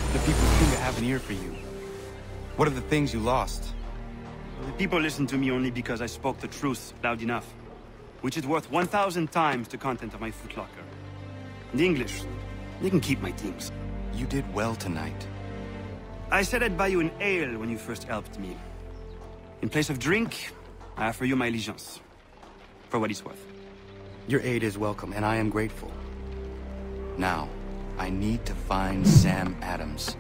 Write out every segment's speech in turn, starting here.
The people seem to have an ear for you. What are the things you lost? The people listen to me only because I spoke the truth loud enough, which is worth 1,000 times the content of my footlocker. The English, they can keep my teams. You did well tonight. I said I'd buy you an ale when you first helped me. In place of drink, I offer you my allegiance. For what it's worth. Your aid is welcome, and I am grateful. Now, I need to find Sam Adams.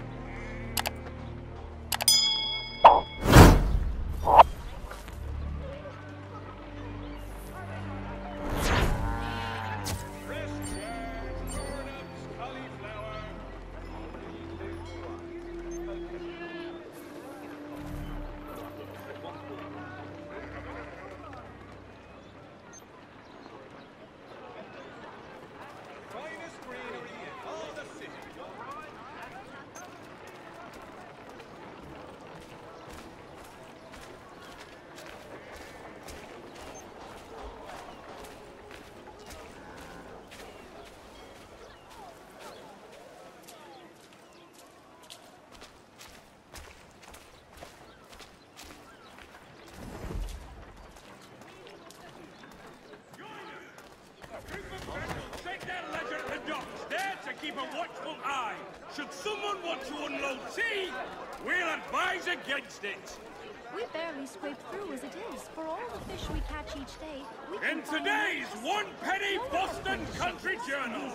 Keep a watchful eye. Should someone want to unload tea, we'll advise against it. We barely scrape through as it is. For all the fish we catch each day, we can In today's one-penny Boston Country Journal.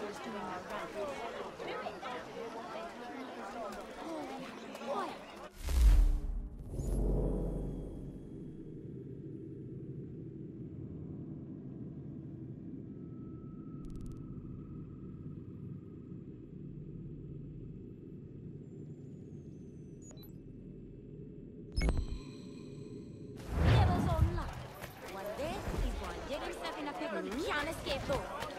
Can't escape though.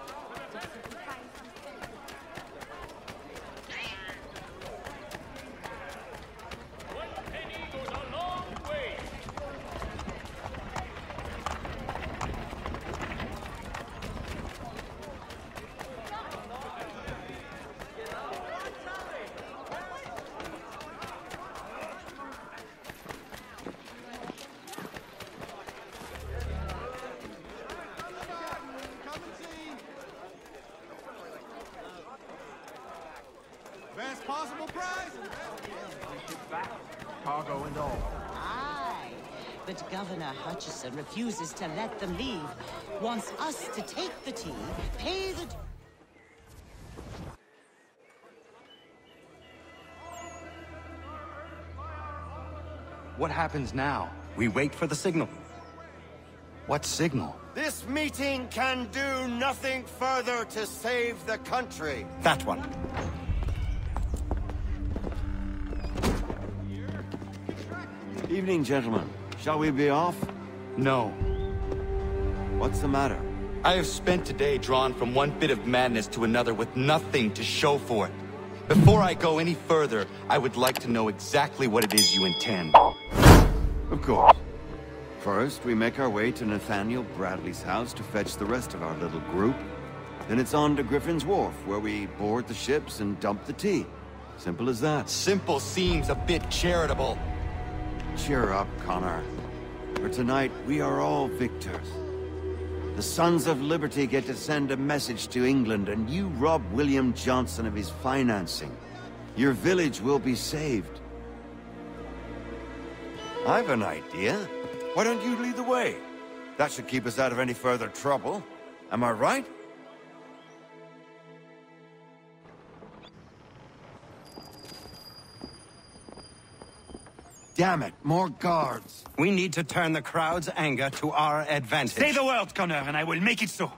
Best possible price? Cargo and all. Aye, but Governor Hutchison refuses to let them leave. Wants us to take the tea, pay the... What happens now? We wait for the signal. What signal? This meeting can do nothing further to save the country. That one. Evening, gentlemen. Shall we be off? No. What's the matter? I have spent today drawn from one bit of madness to another with nothing to show for it. Before I go any further, I would like to know exactly what it is you intend. Of course. First, we make our way to Nathaniel Bradley's house to fetch the rest of our little group. Then it's on to Griffin's Wharf, where we board the ships and dump the tea. Simple as that. Simple seems a bit charitable. Cheer up, Connor. For tonight, we are all victors. The Sons of Liberty get to send a message to England, and you rob William Johnson of his financing. Your village will be saved. I've an idea. Why don't you lead the way? That should keep us out of any further trouble. Am I right? Damn it, more guards. We need to turn the crowd's anger to our advantage. Say the word, Connor, and I will make it so.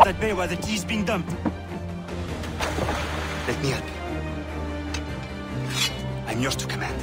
that bay where the tea's being dumped. Let me help you. I'm yours to command.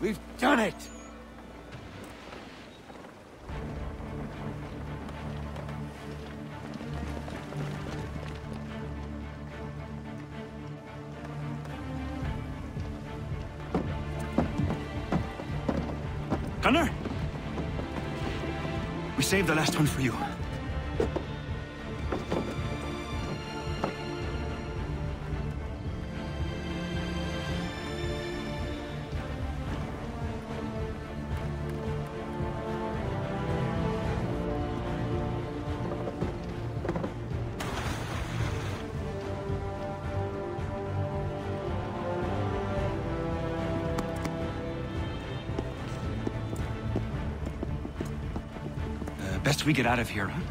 We've done it! Connor? We saved the last one for you. Best we get out of here, huh?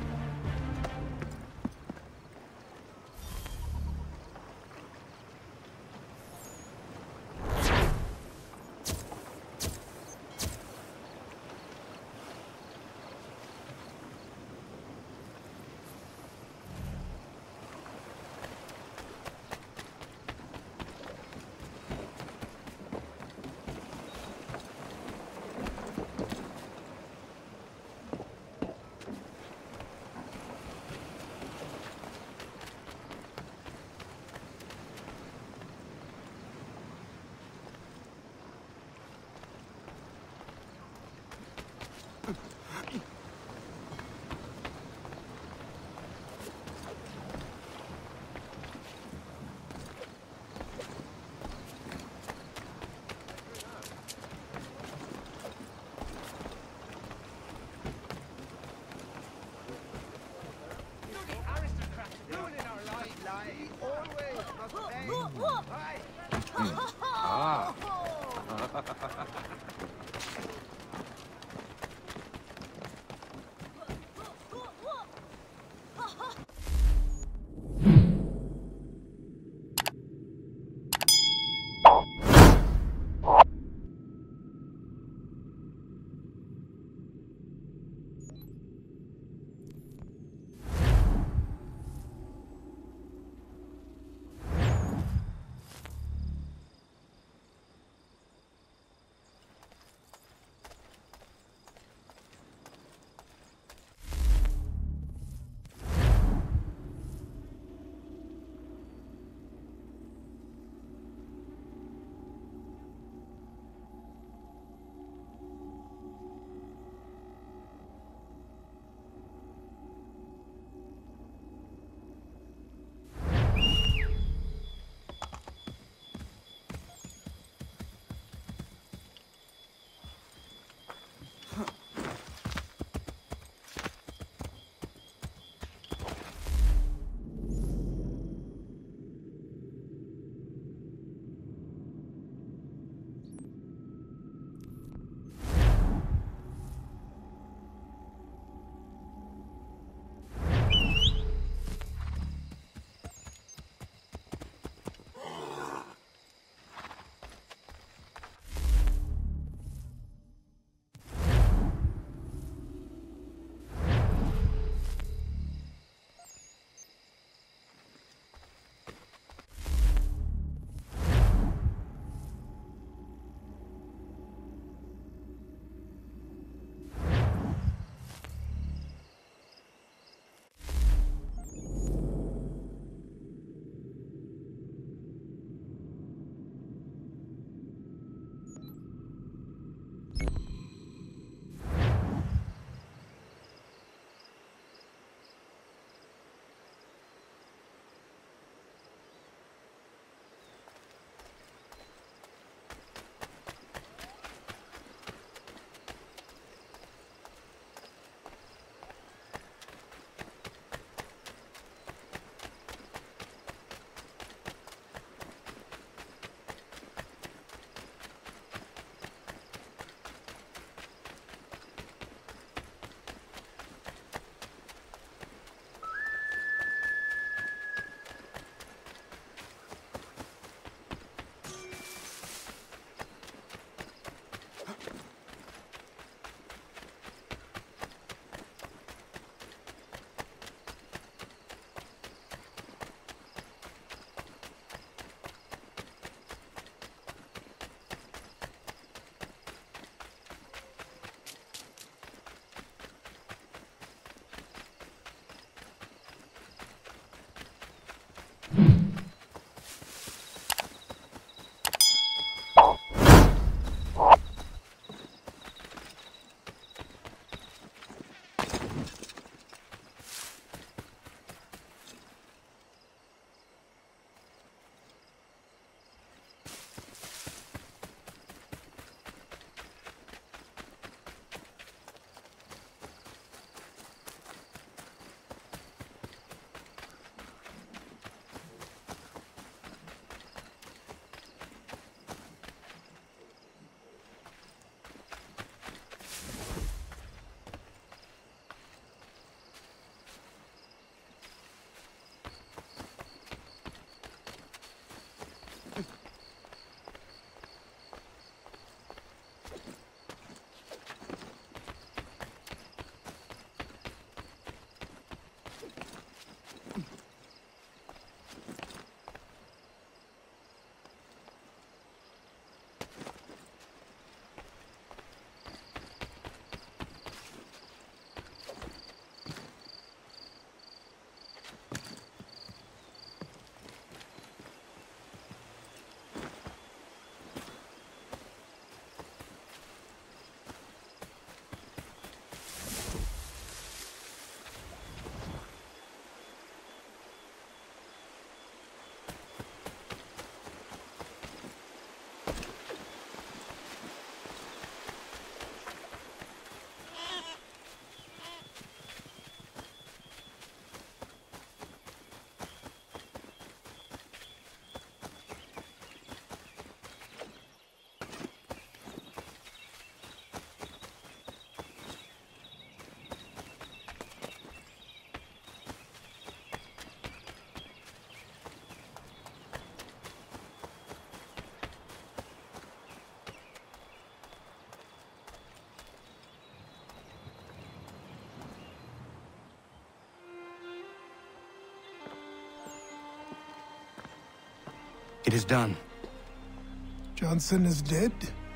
It is done. Johnson is dead?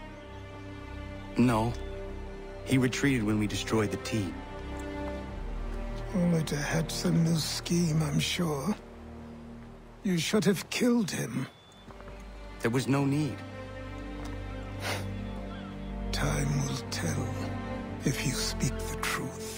No. He retreated when we destroyed the tea. Only to hatch some new scheme, I'm sure. You should have killed him. There was no need. Time will tell if you speak the truth.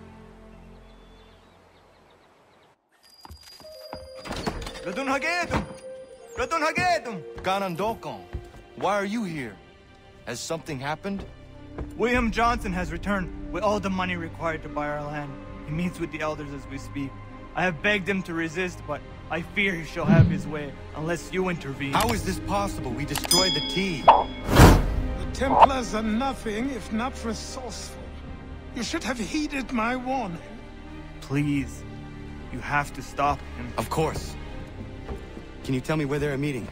Ganondokon, why are you here? Has something happened? William Johnson has returned with all the money required to buy our land. He meets with the elders as we speak. I have begged him to resist, but I fear he shall have his way unless you intervene. How is this possible? We destroyed the tea. The Templars are nothing if not resourceful. You should have heeded my warning. Please, you have to stop him. Of course. Can you tell me where they're meeting?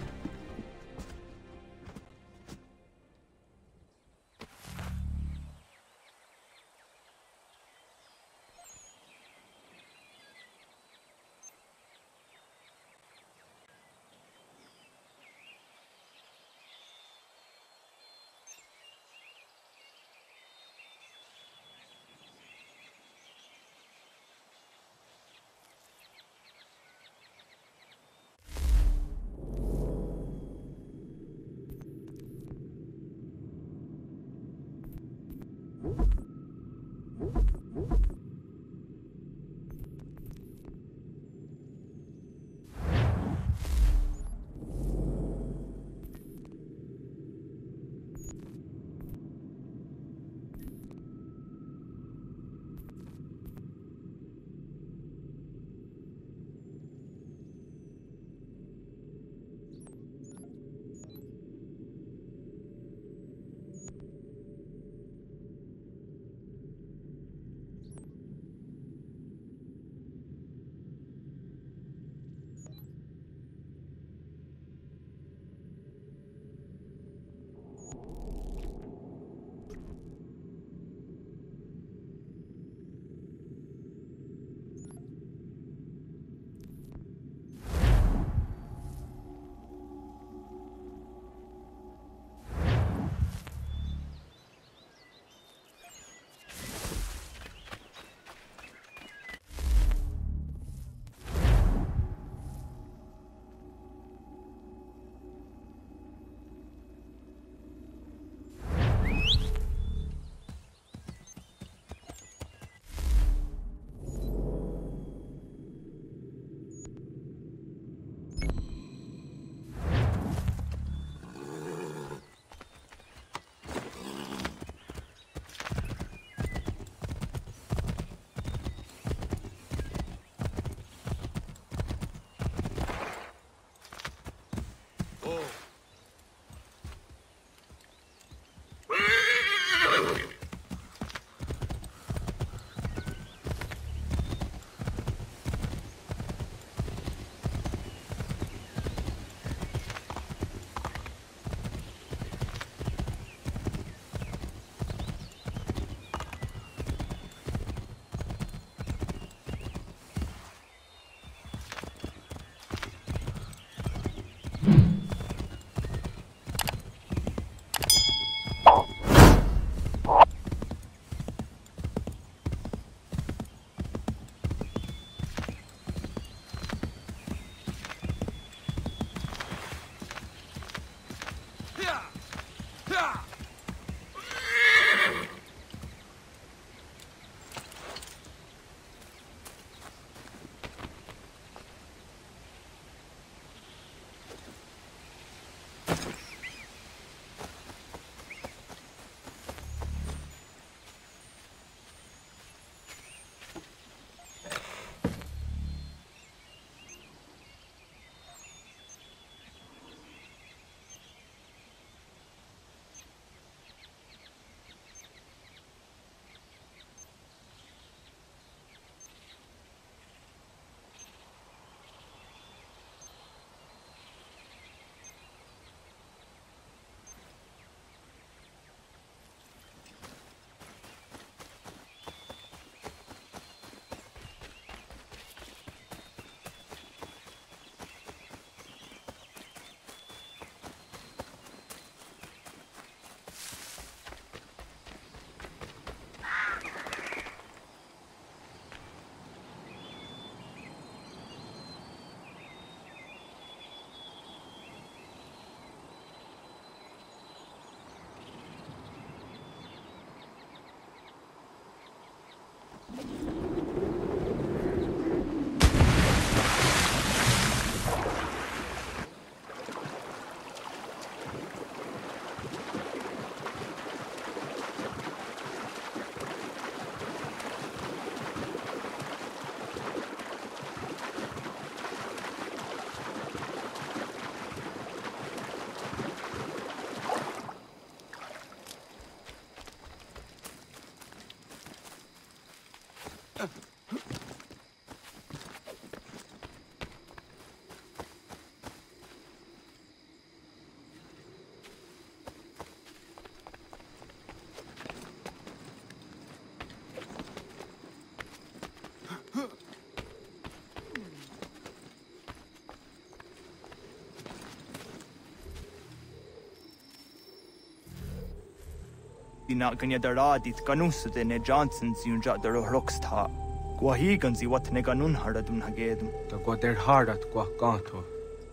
not gonna daradit ganus de ne Johnsons yunja der rocksta. Gwahi ganzi what ne ganun haradum hagedum. The Guader Hardat Guacanto.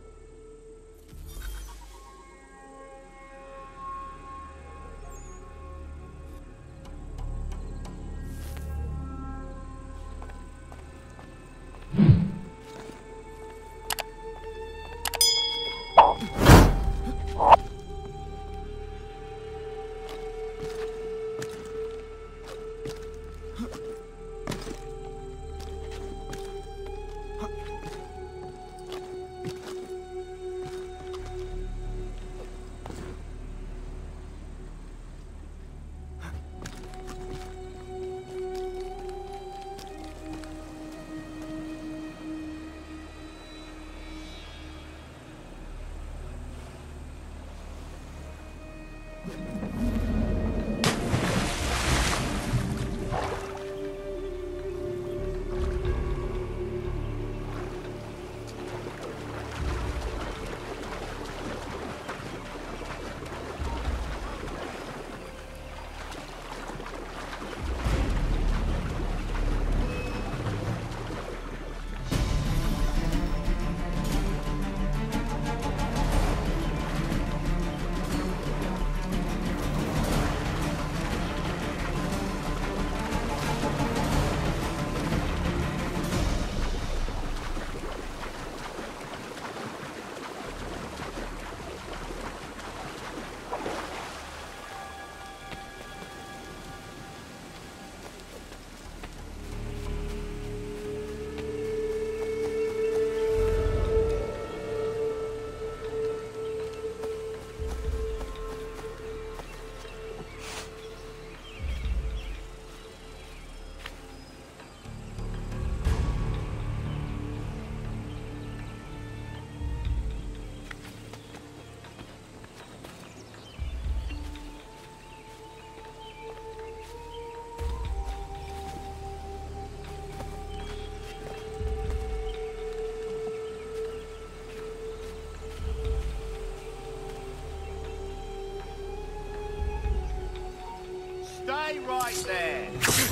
Stay right there.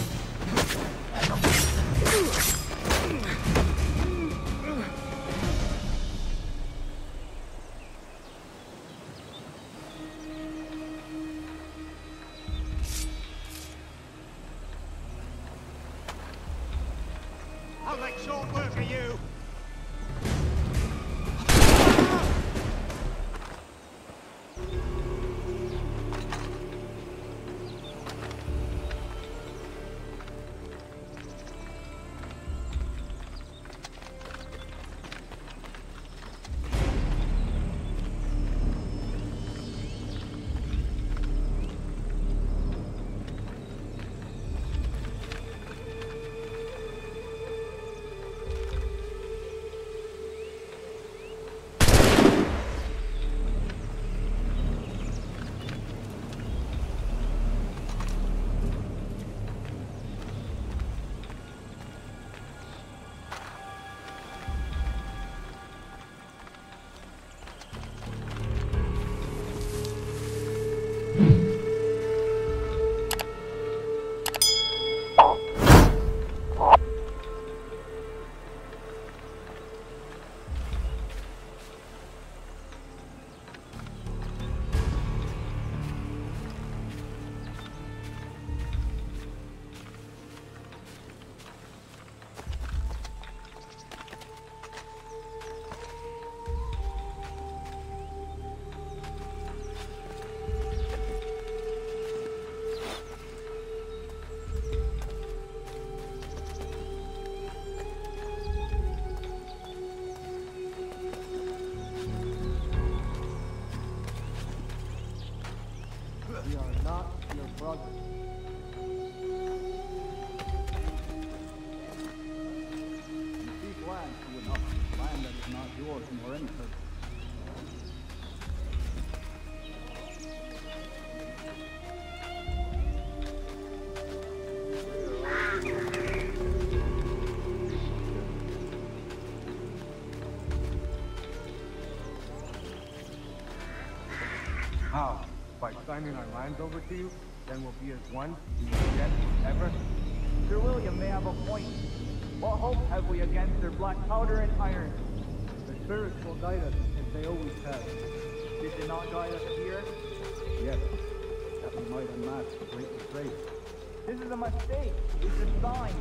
I'll make short work of you. We are not your brothers. You seek land to enough, land that is not yours nor any hurt. How? By signing our lands over to you? then we'll be as one, dead ever. Sir William may have a point. What hope have we against their black powder and iron? The spirits will guide us, as they always have. Did they not guide us here? Yes, that we might unmask the great disgrace. This is a mistake. It's a sign.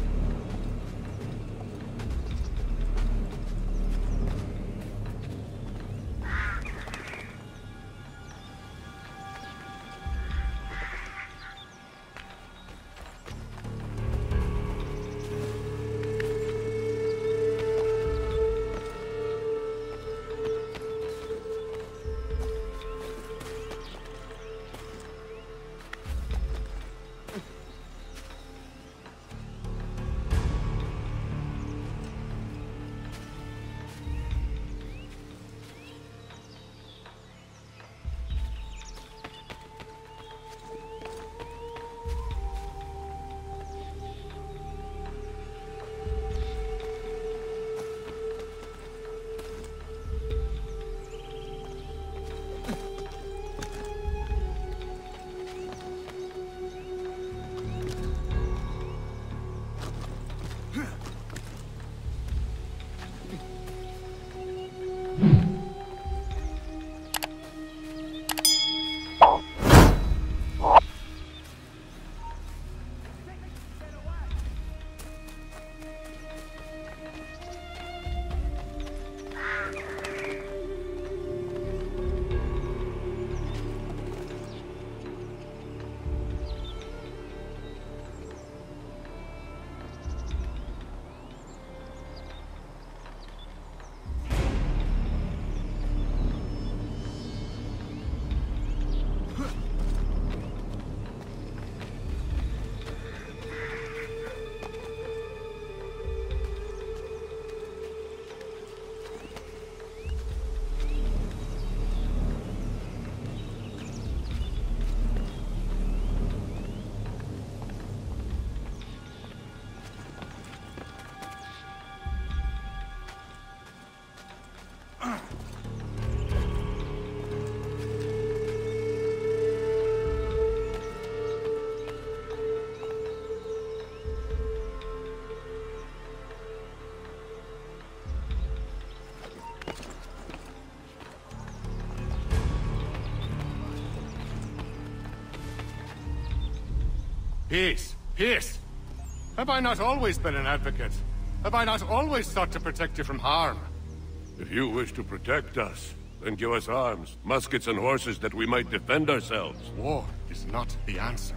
Peace! Peace! Have I not always been an advocate? Have I not always sought to protect you from harm? If you wish to protect us, then give us arms, muskets and horses that we might defend ourselves. War is not the answer.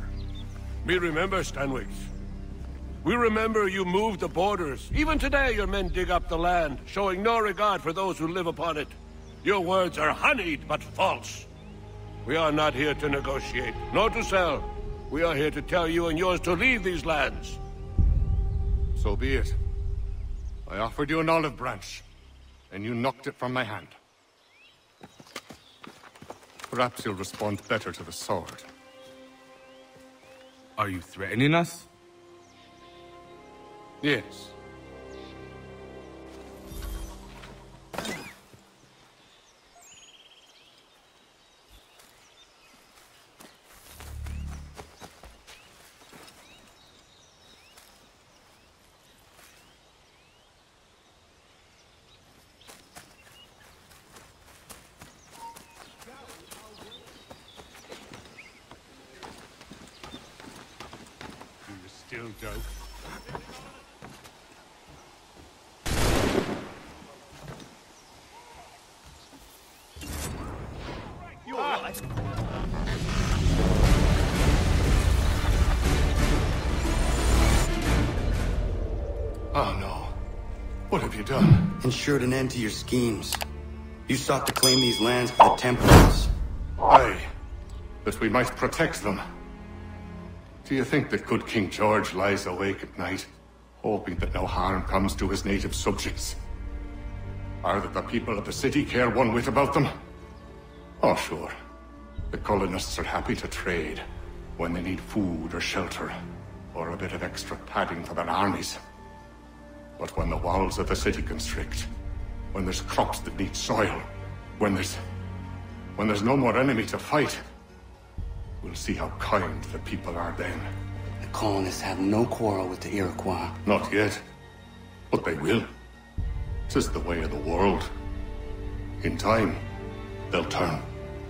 We remember, Stanwix. We remember you moved the borders. Even today your men dig up the land, showing no regard for those who live upon it. Your words are honeyed, but false. We are not here to negotiate, nor to sell. We are here to tell you and yours to leave these lands. So be it. I offered you an olive branch, and you knocked it from my hand. Perhaps you'll respond better to the sword. Are you threatening us? Yes. Still joke. You all right? Oh no. What have you done? Ensured an end to your schemes. You sought to claim these lands for the Templars. Aye, that we might protect them. Do you think that good King George lies awake at night, hoping that no harm comes to his native subjects? Or that the people of the city care one whit about them? Oh, sure. The colonists are happy to trade when they need food or shelter, or a bit of extra padding for their armies. But when the walls of the city constrict, when there's crops that need soil, when there's no more enemy to fight, We'll see how kind the people are then. The colonists have no quarrel with the Iroquois. Not yet. But they will. This is the way of the world. In time, they'll turn.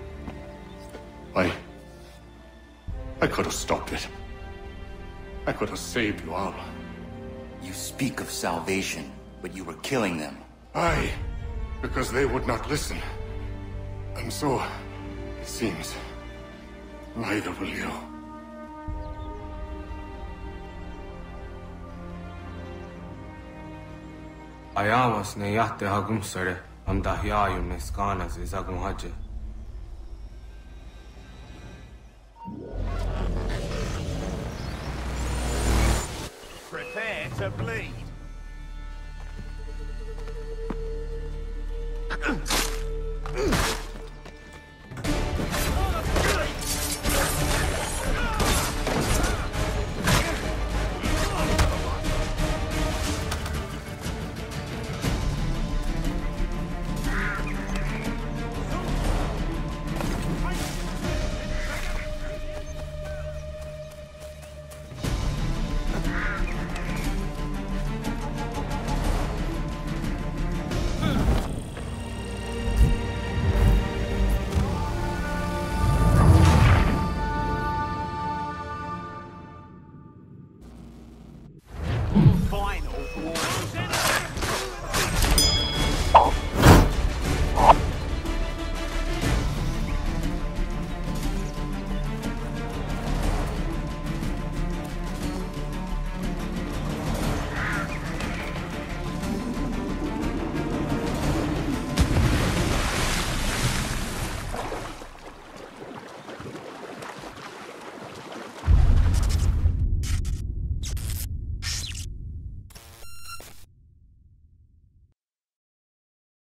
I could have stopped it. I could have saved you all. You speak of salvation, but you were killing them. Aye, because they would not listen. And so, it seems, neither will you. Ayawas ne yahte hagum sare, am dahyayu ne skanas izagum haje. Prepare to bleed.